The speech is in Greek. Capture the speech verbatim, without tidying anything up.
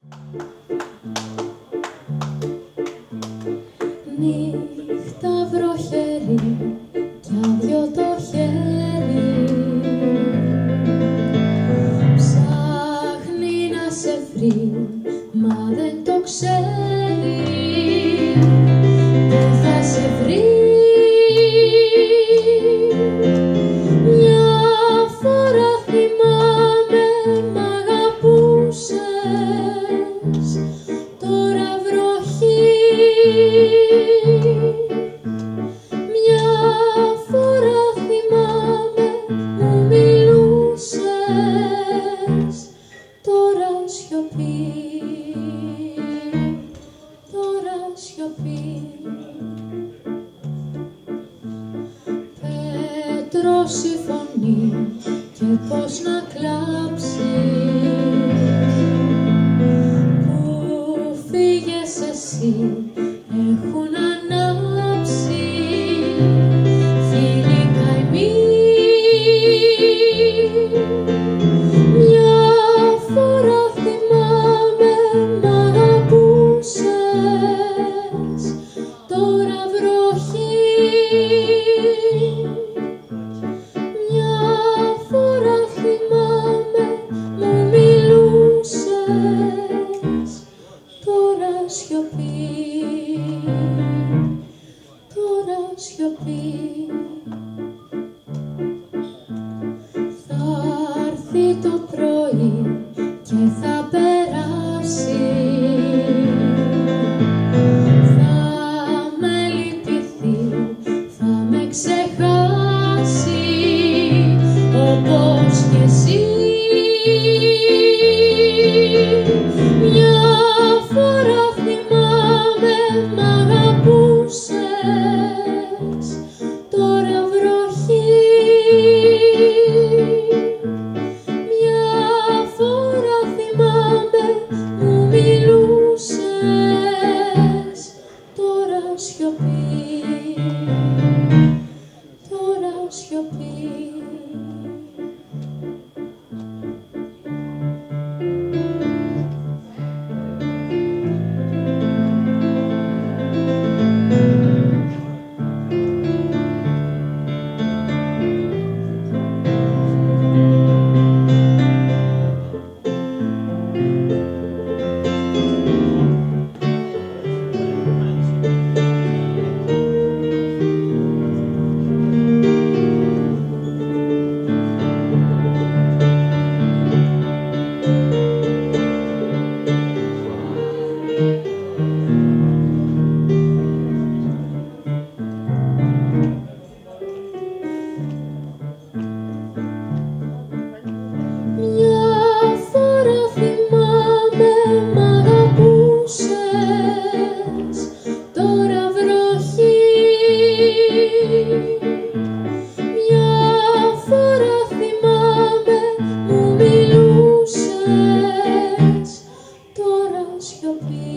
Νύχτα βροχερή κι άδειο το χέρι, ψάχνει να σε βρει μα δεν το ξέρει. Δεν θα σε βρει. Μια φορά θυμάμαι μ' αγαπούσες, τώρα βροχή. Μια φορά θυμάμαι μου μιλούσες, τώρα σιωπή, τώρα σιωπή. Πέτρος η φωνή και πώς να κλάψει, που φύγες εσύ έχουν ανάψει χίλιοι καημοί. Μια φορά θυμάμαι μ' αγαπούσες, τώρα βροχή. Μια φορά θυμάμαι μου μιλούσες, τώρα σιωπή, τώρα σιωπή. Θα έρθει το πρωί και θα περάσει, θα με λυπηθεί, θα με ξεχάσει όπως κι εσύ. Μια φορά θυμάμαι μ' αγαπούσες, τώρα βροχή. Μια φορά θυμάμαι μου μιλούσες, τώρα σιωπή, τώρα σιωπή. Σιωπή.